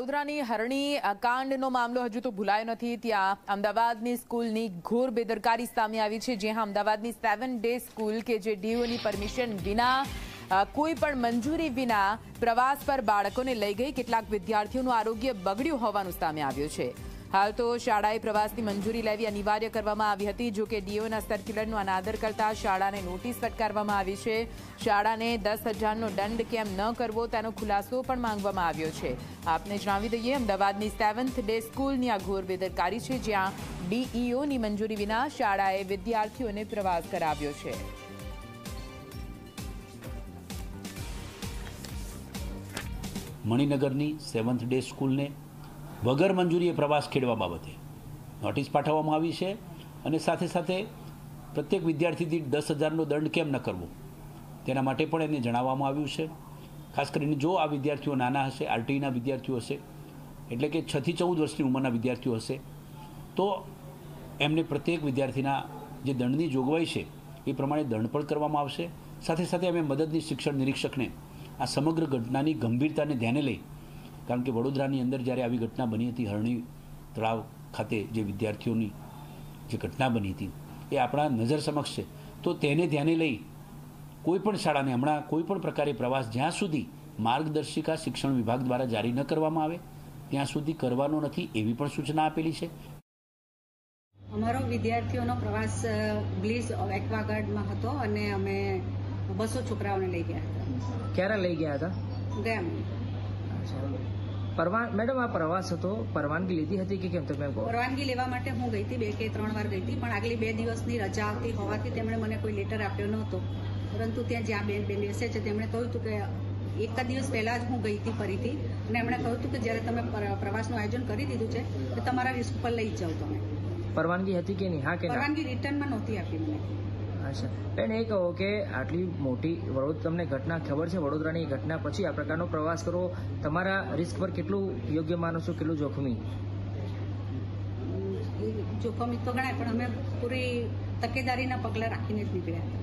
વડોદરાની હરણી કાંડનો મામલો હજુ તો ભૂલાયો નથી। ત્યાં અમદાવાદની સ્કૂલની ઘોર બેદરકારી સામે આવી છે। જ્યાં અમદાવાદની 7 ડે સ્કૂલ કે જે ડીઓની પરમિશન વિના કોઈ પણ મંજૂરી વિના પ્રવાસ પર બાળકોને લઈ ગઈ। કેટલાક વિદ્યાર્થીઓનું આરોગ્ય બગડ્યું હોવાનું સામે આવ્યું છે। હાલ તો શાળાએ પ્રવાસની મંજૂરી લેવી અનિવાર્ય કરવામાં આવી હતી। જો કે ડીઓના સર્ક્યુલરનો અનાદર કરતા શાળાને નોટિસ ફટકારવામાં આવી છે। શાળાને 10,000નો દંડ કેમ ન કરવો તેનો ખુલાસો પણ માંગવામાં આવ્યો છે। આપને જણાવી દઈએ, અમદાવાદની 7th ડે સ્કૂલની આ ઘોર બેદરકારી છે, જ્યાં ડીઈઓની મંજૂરી વિના શાળાએ વિદ્યાર્થીઓને પ્રવાસ કરાવ્યો છે। મણિનગરની 7th ડે સ્કૂલને વગર મંજૂરીએ પ્રવાસ ખેડવા બાબતે નોટિસ પાઠવવામાં આવી છે અને સાથે સાથે પ્રત્યેક વિદ્યાર્થી દીઠ 10,000નો દંડ કેમ ન કરવો તેના માટે પણ એને જણાવવામાં આવ્યું છે। ખાસ કરીને જો આ વિદ્યાર્થીઓ નાના હશે, આરટીઈના વિદ્યાર્થીઓ હશે, એટલે કે 6 થી 14 વર્ષની ઉંમરના વિદ્યાર્થીઓ હશે, તો એમને પ્રત્યેક વિદ્યાર્થીના જે દંડની જોગવાઈ છે એ પ્રમાણે દંડ પણ કરવામાં આવશે। સાથે સાથે અમે મદદની શિક્ષણ નિરીક્ષકને આ સમગ્ર ઘટનાની ગંભીરતાને ધ્યાને લઈ, કારણ કે વડોદરાની અંદર જ્યારે આવી ઘટના બની હતી, હરણી તળાવ ખાતે જે વિદ્યાર્થીઓની જે ઘટના બની હતી એ આપણા નજર સમક્ષ છે, તો તેને ધ્યાને લઈ કોઈ પણ શાળાને હમણાં કોઈ પણ પ્રકારે પ્રવાસ જ્યાં સુધી માર્ગદર્શિકા શિક્ષણ વિભાગ દ્વારા જારી ન કરવામાં આવે ત્યાં સુધી કરવાનો નથી, એવી પણ સૂચના આપેલી છે। અમારો વિદ્યાર્થીઓનો પ્રવાસ બ્લીઝ એક્વાગાર્ડમાં હતો અને અમે 200 છોકરાઓને લઈ ગયા હતા। ક્યારે લઈ ગયા હતા? ગયા મહિને। મેડમ, આ પ્રવાસ હતો, પરવાનગી લીધી હતી કે કેમ? તમે પરવાનગી લેવા માટે હું ગઈ હતી, 2 કે 3 વાર ગઈ હતી, પણ આગલી 2 દિવસની રજા આવતી હોવાથી તેમણે મને કોઈ લેટર આપ્યો નહોતો। પરંતુ ત્યાં જ્યાં બેન બેસે છે તેમણે કહ્યું હતું કે એક જ દિવસ પહેલા જ હું ગઈ હતી ફરીથી, અને એમણે કહ્યું હતું કે જ્યારે તમે પ્રવાસનું આયોજન કરી દીધું છે તો તમારા રિસ્ક પર લઈ જાઓ તમે। પરવાનગી હતી કે નહીં? હા કે પરવાનગી રિટર્નમાં નહોતી આપી મને। અચ્છા બેન, એ કહો કે આટલી મોટી તમને ઘટના ખબર છે, વડોદરાની ઘટના પછી આ પ્રકારનો પ્રવાસ કરવો તમારા રિસ્ક પર કેટલું યોગ્ય માનો છો, કેટલું જોખમી? જોખમી તો ગણાય, પણ અમે પૂરી તકેદારીના પગલાં રાખીને જ નીકળ્યા હતા।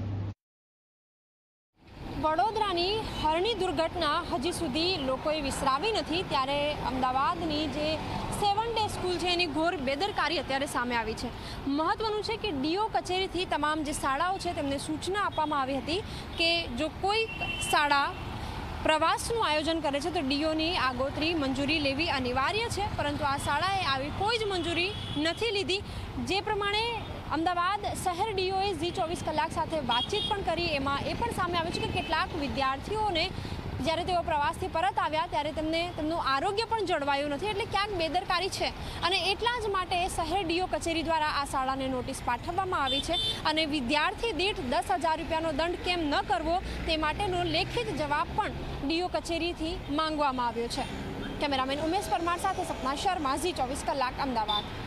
વડોદરાની હરણી દુર્ઘટના હજી સુધી લોકોએ વિસરાવી નથી, ત્યારે અમદાવાદની જે 7 ડે સ્કૂલ છે એની ઘોર બેદરકારી અત્યારે સામે આવી છે। મહત્વનું છે કે ડીઓ કચેરીથી તમામ જે શાળાઓ છે તેમને સૂચના આપવામાં આવી હતી કે જો કોઈ શાળા પ્રવાસનું આયોજન કરે છે તો ડીઓની આગોતરી મંજૂરી લેવી અનિવાર્ય છે, પરંતુ આ શાળાએ આવી કોઈ જ મંજૂરી નથી લીધી। જે પ્રમાણે અમદાવાદ શહેર ડીઓએ ઝી24 કલાક સાથે વાતચીત પણ કરી, એમાં એ પણ સામે આવ્યું છે કે કેટલાક વિદ્યાર્થીઓને જ્યારે તેઓ પ્રવાસથી પરત આવ્યા ત્યારે તેમનું આરોગ્ય પણ જળવાયું નથી, એટલે ક્યાંક બેદરકારી છે। અને એટલા જ માટે શહેર ડીઓ કચેરી દ્વારા આ શાળાને નોટિસ પાઠવવામાં આવી છે અને વિદ્યાર્થી દીઠ 10,000 રૂપિયાનો દંડ કેમ ન કરવો તે માટેનો લેખિત જવાબ પણ ડીઓ કચેરીથી માંગવામાં આવ્યો છે। કેમેરામેન ઉમેશ પરમાર સાથે સપના શર્મા, ઝી24 કલાક, અમદાવાદ।